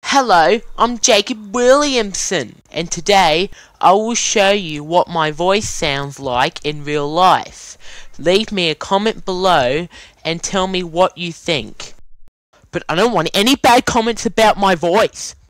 Hello, I'm Jacob Williamson, and today I will show you what my voice sounds like in real life. Leave me a comment below and tell me what you think. But I don't want any bad comments about my voice.